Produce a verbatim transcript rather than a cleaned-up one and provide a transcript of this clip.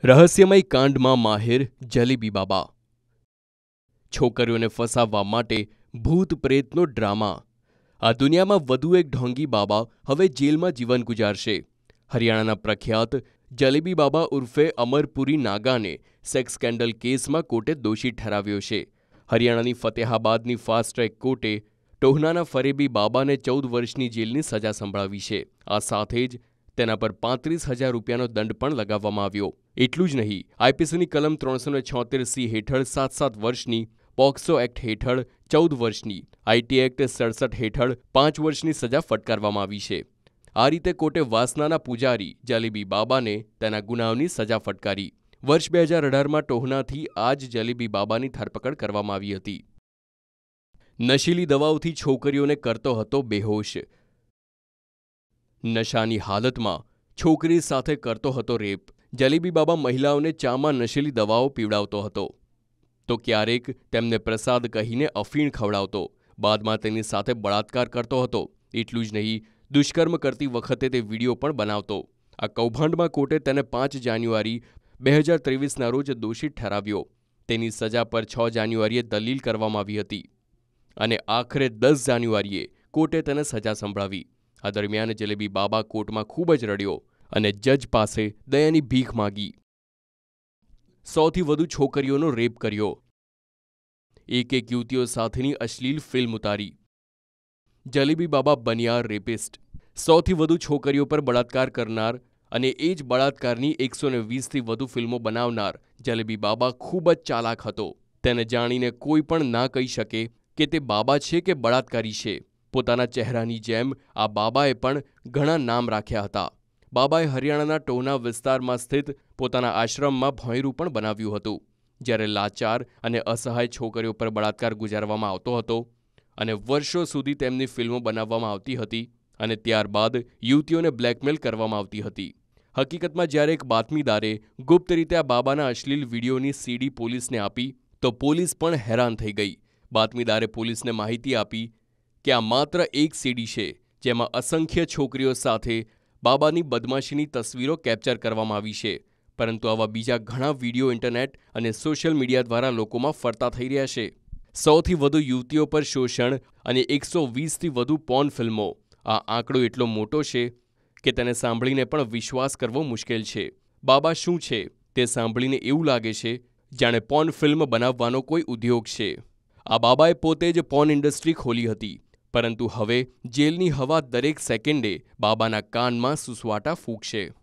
રહસ્યમય કાંડમાં માહિર જલેબી બાબા. છોકરીઓને ફસાવવા માટે ભૂત પ્રેતનો ડ્રામા. આ દુનિયામાં વધુ એક ઢોંગી બાબા હવે જેલમાં જીવન ગુજારશે. હરિયાણાના પ્રખ્યાત જલેબી બાબા ઉર્ફે અમરપુરી નાગાને સેક્સ સ્કેન્ડલ કેસમાં કોર્ટે દોષિત ઠરાવ્યો છે. હરિયાણાની ફતેહાબાદની ફાસ્ટ ટ્રેક કોર્ટે ટોહનાના ફરેબી બાબાને ચૌદ વર્ષની જેલની સજા સંભળાવી છે. આ સાથે જ તેના પર પાંત્રીસ હજાર રૂપિયાનો દંડ પણ લગાવવામાં આવ્યો. એટલું જ નહીં, આઈપીસીની કલમ ત્રણસો છોતેર સી હેઠળ સાત સાત વર્ષની, પોક્સો એક્ટ હેઠળ ચૌદ વર્ષની, આઈટી એક્ટ સડસઠ હેઠળ પાંચ વર્ષની સજા ફટકારવામાં આવી છે. આ રીતે કોર્ટે વાસનાના પૂજારી જલેબી બાબાને તેના ગુનાઓની સજા ફટકારી. વર્ષ બે હજાર અઢારમાં ટોહનાથી આ જ જલેબી બાબાની ધરપકડ કરવામાં આવી હતી. નશીલી દવાઓથી છોકરીઓને કરતો હતો બેહોશ. નશાની હાલતમાં છોકરી સાથે કરતો હતો રેપ. જલેબી બાબા મહિલાઓને ચામાં નશીલી દવાઓ પીવડાવતો હતો, તો ક્યારેક તેમને પ્રસાદ કહીને અફીણ ખવડાવતો. બાદમાં તેની સાથે બળાત્કાર કરતો હતો. એટલું જ નહીં, દુષ્કર્મ કરતી વખતે તે વિડીયો પણ બનાવતો. આ કૌભાંડમાં કોર્ટે તેને પાંચ જાન્યુઆરી બે હજાર ત્રેવીસના રોજ દોષિત ઠરાવ્યો. તેની સજા પર છ જાન્યુઆરીએ દલીલ કરવામાં આવી હતી અને આખરે દસ જાન્યુઆરીએ કોર્ટે તેને સજા સંભળાવી. આ દરમિયાન જલેબી બાબા કોર્ટમાં ખૂબ જ રડ્યો અને જજ પાસે દયાની ભીખ માગી. સૌથી વધુ છોકરીઓનો રેપ કર્યો. એક એક યુવતીઓ સાથેની અશ્લીલ ફિલ્મ ઉતારી. જલેબી બાબા બન્યા રેપિસ્ટ. સૌથી વધુ છોકરીઓ પર બળાત્કાર કરનાર અને એ જ બળાત્કારની એકસો ને વીસથી વધુ ફિલ્મો બનાવનાર જલેબી બાબા ખૂબ જ ચાલાક હતો. તેને જાણીને કોઈ પણ ના કહી શકે કે તે બાબા છે કે બળાત્કારી છે. પોતાના ચહેરાની જેમ આ બાબાએ પણ ઘણા નામ રાખ્યા હતા. બાબાએ હરિયાણાના ટોહના વિસ્તારમાં સ્થિત પોતાના આશ્રમમાં ભોંયરું પણ બનાવ્યું હતું, જ્યારે લાચાર અને અસહાય છોકરીઓ પર બળાત્કાર ગુજારવામાં આવતો હતો અને વર્ષો સુધી તેમની ફિલ્મો બનાવવામાં આવતી હતી અને ત્યારબાદ યુવતીઓને બ્લેકમેલ કરવામાં આવતી હતી. હકીકતમાં જ્યારે એક બાતમીદારે ગુપ્ત રીતે આ બાબાના અશ્લીલ વિડીયોની સીડી પોલીસને આપી તો પોલીસ પણ હેરાન થઈ ગઈ. બાતમીદારે પોલીસને માહિતી આપી કે આ માત્ર એક સીડી છે, જેમાં અસંખ્ય છોકરીઓ સાથે બાબાની બદમાશીની તસવીરો કેપ્ચર કરવામાં આવી છે, પરંતુ આવા બીજા ઘણા વિડીયો ઇન્ટરનેટ અને સોશિયલ મીડિયા દ્વારા લોકોમાં ફરતા થઈ રહ્યા છે. સૌથી વધુ યુવતીઓ પર શોષણ અને એકસો વીસથી વધુ પોર્ન ફિલ્મો. આ આંકડો એટલો મોટો છે કે તેને સાંભળીને પણ વિશ્વાસ કરવો મુશ્કેલ છે. બાબા શું છે તે સાંભળીને એવું લાગે છે જાણે પોર્ન ફિલ્મ બનાવવાનો કોઈ ઉદ્યોગ છે. આ બાબાએ પોતે જ પોર્ન ઇન્ડસ્ટ્રી ખોલી હતી, પરંતુ હવે જેલની હવા દરેક સેકન્ડે બાબાના કાનમાં સુસવાટા ફૂંકશે.